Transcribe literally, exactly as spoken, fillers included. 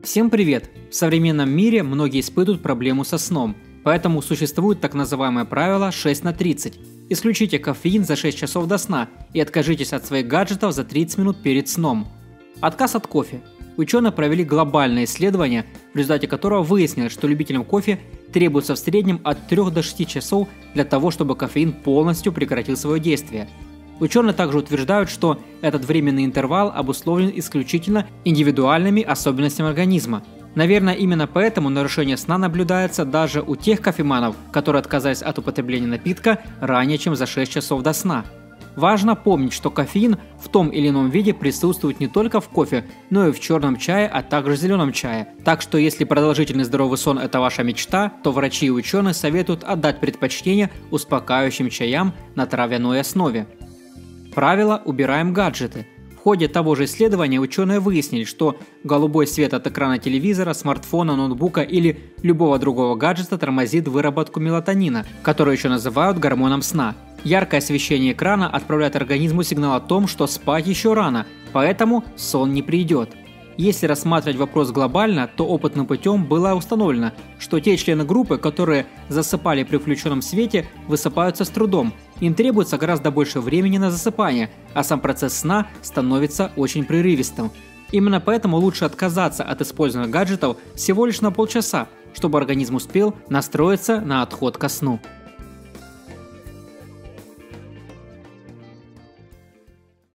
Всем привет! В современном мире многие испытывают проблему со сном, поэтому существует так называемое правило шесть на тридцать. Исключите кофеин за шесть часов до сна и откажитесь от своих гаджетов за тридцать минут перед сном. Отказ от кофе. Ученые провели глобальное исследование, в результате которого выяснилось, что любителям кофе требуется в среднем от трёх до шести часов для того, чтобы кофеин полностью прекратил свое действие. Ученые также утверждают, что этот временный интервал обусловлен исключительно индивидуальными особенностями организма. Наверное, именно поэтому нарушение сна наблюдается даже у тех кофеманов, которые отказались от употребления напитка ранее, чем за шесть часов до сна. Важно помнить, что кофеин в том или ином виде присутствует не только в кофе, но и в черном чае, а также в зеленом чае. Так что если продолжительный здоровый сон – это ваша мечта, то врачи и ученые советуют отдать предпочтение успокаивающим чаям на травяной основе. Правило «убираем гаджеты». В ходе того же исследования ученые выяснили, что голубой свет от экрана телевизора, смартфона, ноутбука или любого другого гаджета тормозит выработку мелатонина, который еще называют гормоном сна. Яркое освещение экрана отправляет организму сигнал о том, что спать еще рано, поэтому сон не придет. Если рассматривать вопрос глобально, то опытным путем было установлено, что те члены группы, которые засыпали при включенном свете, высыпаются с трудом. Им требуется гораздо больше времени на засыпание, а сам процесс сна становится очень прерывистым. Именно поэтому лучше отказаться от использования гаджетов всего лишь на полчаса, чтобы организм успел настроиться на отход ко сну.